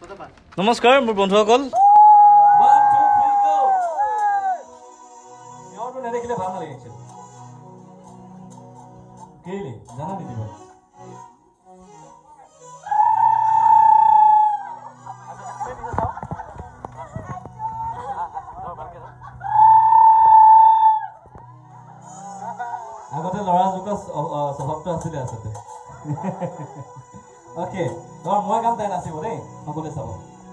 নমস্কাৰ মোৰ বন্ধুসকল নেদেখিলে ভাল নালাগে কেলে জানা নেকি আগতে লৰা জোকা স্বভাৱটো আছিলে আচলতে অ'কে তোমাৰ মই গান তাই নাচিব দেই সকলোৱে চাব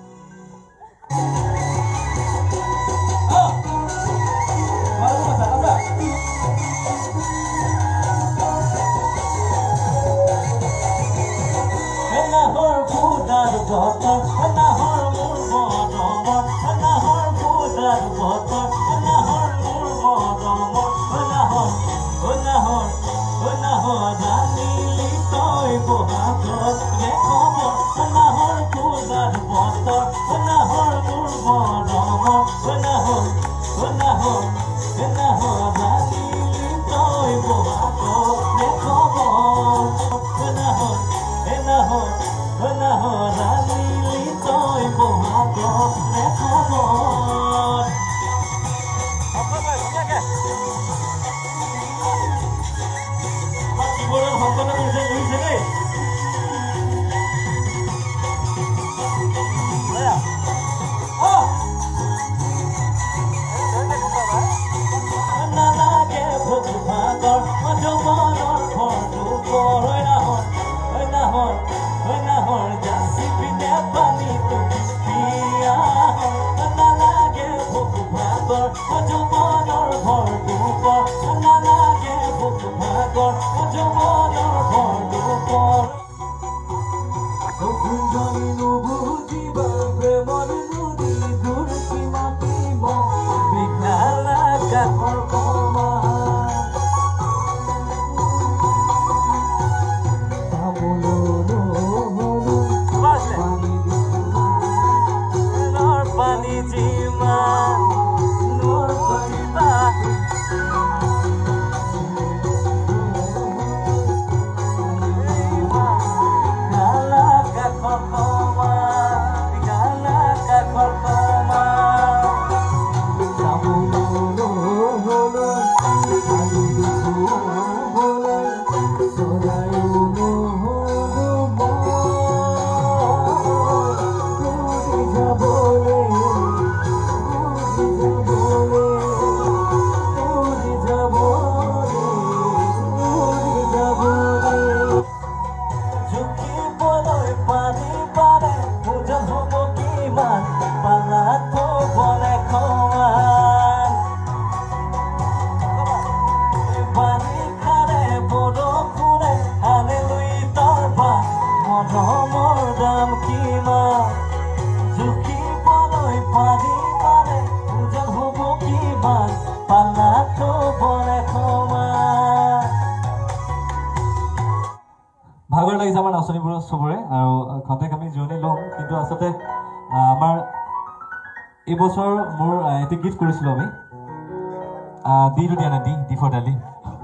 ভাগৰ লাগিছে আমাৰ নাচনীবোৰ চবৰে আৰু খন্তেক আমি জিৰণি লওঁ কিন্তু আচলতে আমাৰ এই বছৰ মোৰ এটি গীত কৰিছিলোঁ আমি ডিটো দিয়া নাই ডি ফৰ ডালি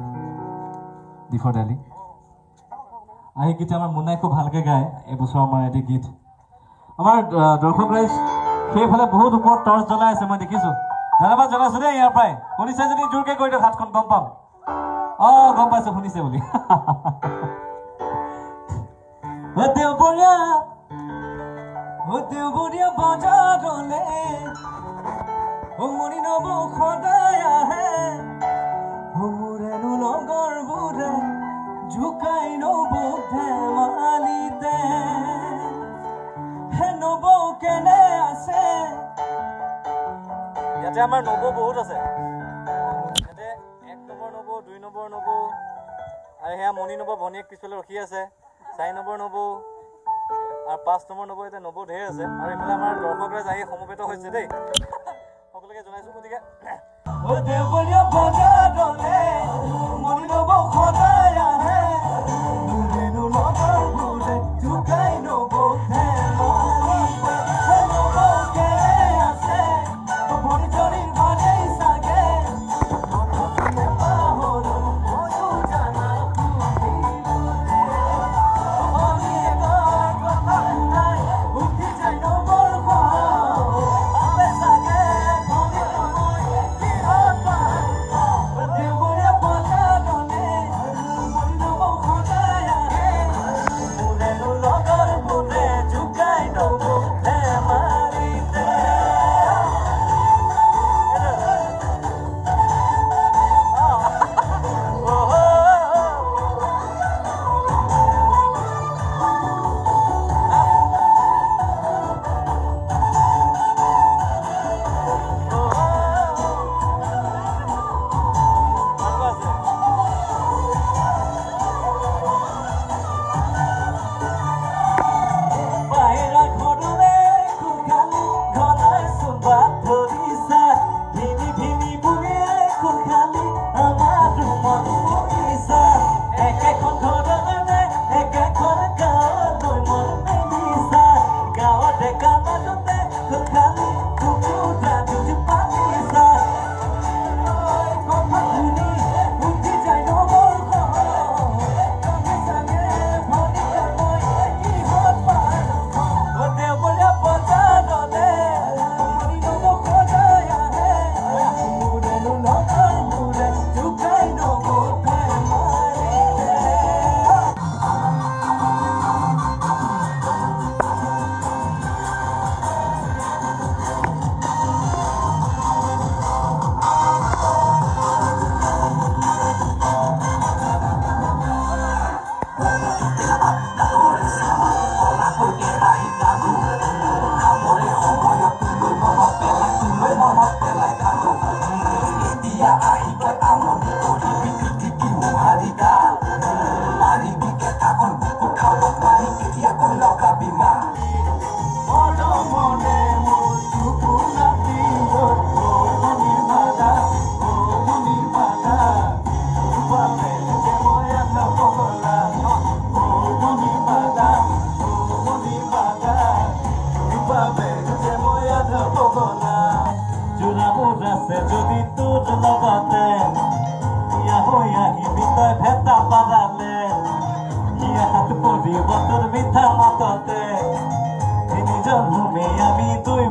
আৰু সেই গীত আমাৰ মুন্নাই খুব ভালকৈ গায় এই বছৰ আমাৰ এটি গীত আমাৰ দৰ্শক ৰাইজ সেইফালে বহুত ওপৰত টৰ্চ জ্বলাই আছে মই দেখিছোঁ ধন্যবাদ জনাইছোঁ দেই ইয়াৰ পৰাই শুনিছে যদি জোৰকৈ কৈ দিয়ক হাতখন গম পাম গম পাইছোঁ শুনিছে বুলি দেওবৰীয়া বজাৰলে মনি নব সদায় আহে মোৰেনো লগৰবোৰে জোকাই নব ধেমালিতে হে নব কেনে আছে ইয়াতে আমাৰ নব বহুত আছে ইয়াতে 1 নম্বৰ নব 2 নম্বৰ নব আৰু সেয়া মনি নব ভনীয়েক পিছফালে ৰখি আছে 4 নম্বৰ নব আৰু 5 নম্বৰ নব এতিয়া নব ঢেৰ আছে আৰু এইফালে আমাৰ দৰ্শক ৰাইজ আহি সমবেত হৈছে দেই সকলোকে জনাইছোঁ গতিকে দেওবৰীয়া বজাৰলে মনি নব সদায় আহে মোৰেনো লগৰবোৰে জোকাই নব ধেমালিতে নব কেনে আছে ভৰি জৰি ভালেই চাগে পাহৰো ময়ো জানা উঠি যায় নব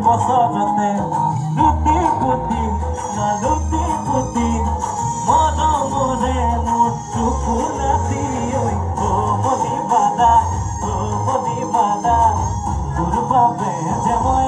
বছৰতে লুটি পুতি লুটি পুতি মনমৰে মোৰটো ফুলাতি ঐ মনি বাদা তোৰ বাবে যে মই